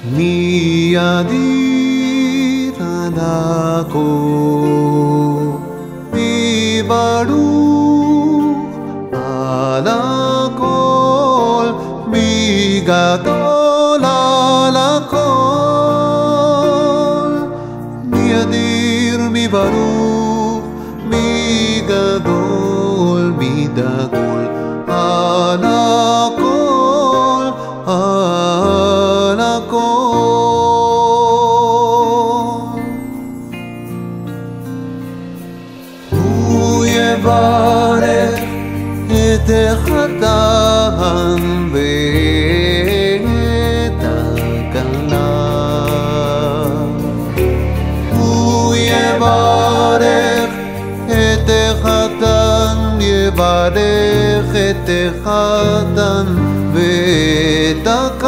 מידי תנקו ויברוך על הכל מגדול על הכל מידיר מברוך מגדול מדגול על הכל על הכל הוא יברך את החתן ואת הכלה הוא יברך את החתן יברך את החתן ואת הכלה